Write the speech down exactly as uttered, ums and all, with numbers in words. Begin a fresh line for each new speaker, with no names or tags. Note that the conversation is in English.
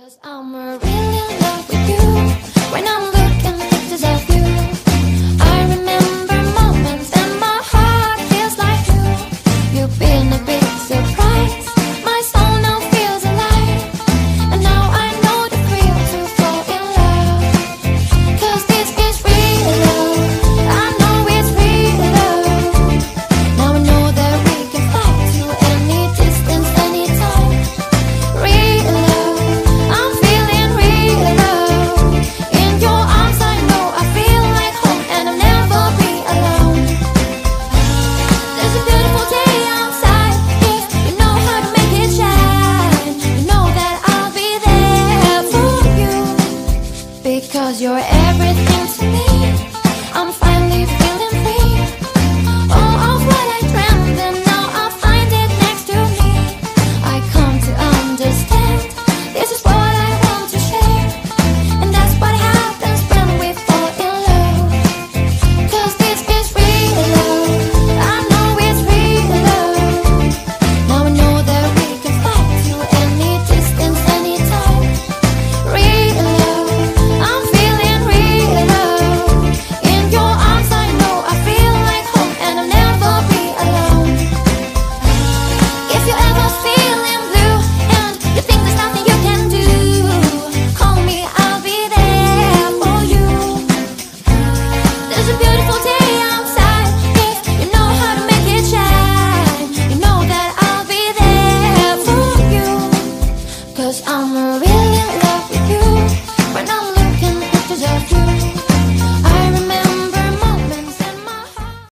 'Cause I'm really in love with you. When I'm looking at pictures of you, I remember moments and my heart feels like you. You've been a big surprise. My soul now feels alive. And now I know the thrill to fall in love. 'Cause this is real love. I know it's real love. Now I know that we can fly to any distance, anytime. Real love, I'm feeling real love. In your arms I know I feel like home, and I'll never be alone. There's a beautiful day outside, yeah, you know how to make it shine. You know that I'll be there for you, because you're